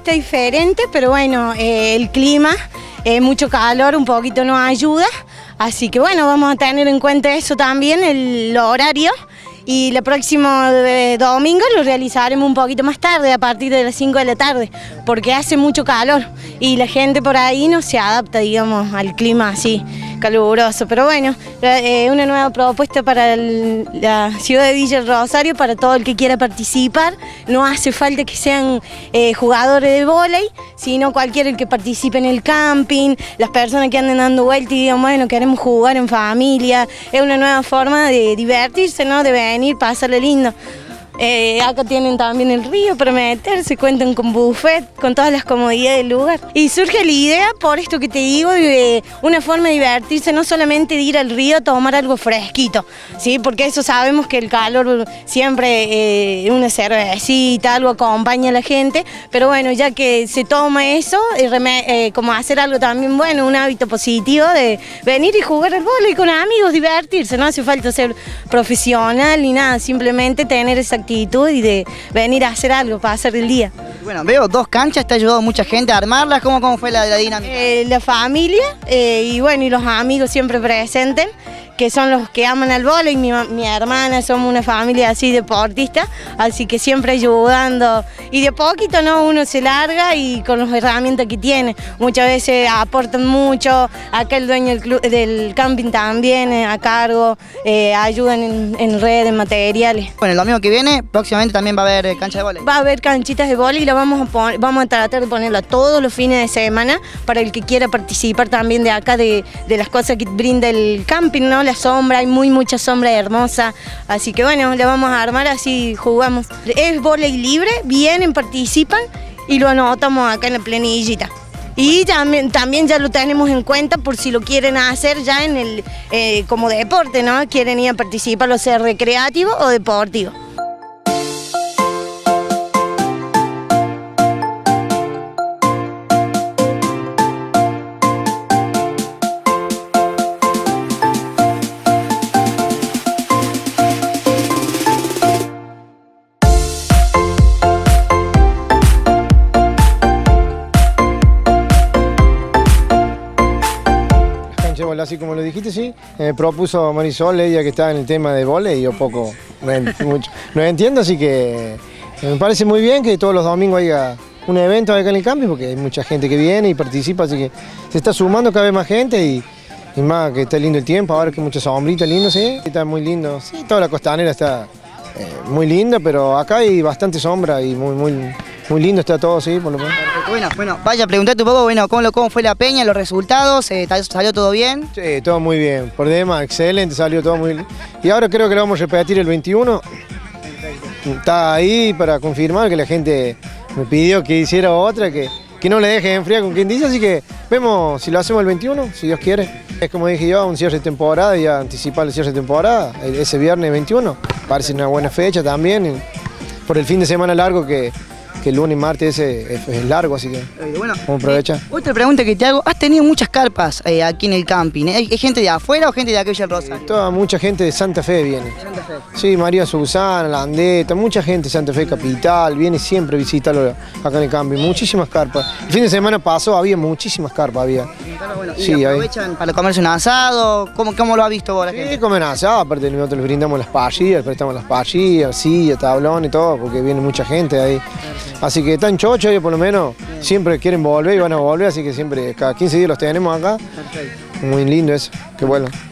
propuesta diferente, pero bueno, el clima, mucho calor, un poquito nos ayuda. Así que bueno, vamos a tener en cuenta eso también, el horario. Y el próximo domingo lo realizaremos un poquito más tarde, a partir de las 5 de la tarde, porque hace mucho calor y la gente por ahí no se adapta, digamos, al clima así caluroso. Pero bueno, una nueva propuesta para la ciudad de Villa Rosario, para todo el que quiera participar. No hace falta que sean jugadores de vóley, sino cualquiera que participe en el camping, las personas que anden dando vueltas y digan, bueno, queremos jugar en familia. Es una nueva forma de divertirse, ¿no? De venir, pasarle lindo. Acá tienen también el río para meterse, cuentan con buffet, con todas las comodidades del lugar. Y surge la idea, por esto que te digo, de una forma de divertirse, no solamente de ir al río a tomar algo fresquito, ¿sí? Porque eso sabemos que el calor siempre, una cervecita, algo acompaña a la gente, pero bueno, ya que se toma eso, como hacer algo también bueno, un hábito positivo de venir y jugar al vóley con amigos, divertirse, no hace falta ser profesional ni nada, simplemente tener esa actividad y de venir a hacer algo para hacer el día. Bueno, veo 2 canchas, te ha ayudado mucha gente a armarlas. ¿Cómo fue la dinámica? La familia y bueno, y los amigos siempre presentes, que son los que aman al vóley. Mi hermana, somos una familia así deportista, así que siempre ayudando. Y de poquito, ¿no? Uno se larga y con las herramientas que tiene. Muchas veces aportan mucho. Acá el dueño del camping también a cargo, ayudan en redes, materiales. Bueno, el domingo que viene, próximamente también va a haber cancha de vóley. Va a haber canchitas de vóley y la vamos a tratar de ponerla todos los fines de semana para el que quiera participar también de acá, de las cosas que brinda el camping, ¿no? La sombra, hay mucha sombra hermosa, así que bueno, la vamos a armar, así jugamos. Es vóley libre, vienen, participan y lo anotamos acá en la planillita. Y también ya lo tenemos en cuenta por si lo quieren hacer ya en como deporte, ¿no? Quieren ir a participar, o sea recreativo o deportivo. Así como lo dijiste, sí, me propuso Marisol, ella que está en el tema de vóley, y yo poco, no entiendo, así que me parece muy bien que todos los domingos haya un evento acá en el camping, porque hay mucha gente que viene y participa, así que se está sumando cada vez más gente y más que está lindo el tiempo, ahora que mucha sombrita lindo, sí, está muy lindo, sí, toda la costanera está muy linda, pero acá hay bastante sombra y muy lindo está todo, sí, por lo menos. Bueno, vaya a preguntarte un poco, bueno, cómo fue la peña, los resultados, ¿salió todo bien? Sí, todo muy bien, por demás, excelente, salió todo muy bien. Y ahora creo que lo vamos a repetir el 21. Está ahí para confirmar que la gente me pidió que hiciera otra, que no le deje enfriar con quien dice, así que vemos si lo hacemos el 21, si Dios quiere. Es como dije yo, un cierre de temporada y a anticipar el cierre de temporada, ese viernes 21, parece una buena fecha también, por el fin de semana largo que el lunes y martes es largo, así que bueno, vamos a aprovechar. Otra pregunta que te hago, has tenido muchas carpas aquí en el camping, ¿Hay gente de afuera o gente de aquí de Rosario? Mucha gente de Santa Fe viene. Santa Fe. Sí, María Susana, La Andeta, mucha gente de Santa Fe Capital, viene siempre a visitarlo acá en el camping, muchísimas carpas. El fin de semana pasó, había muchísimas carpas, había. Bueno, ¿y sí, aprovechan para comerse un asado? ¿Cómo lo ha visto vos la gente? Sí, comen asado, aparte nosotros les brindamos las parrillas, prestamos las parrillas, sillas, tablón y todo, porque viene mucha gente ahí. Así que están chochos ellos por lo menos, siempre quieren volver y van a volver, así que siempre, cada 15 días los tenemos acá. Perfecto. Muy lindo eso, qué bueno.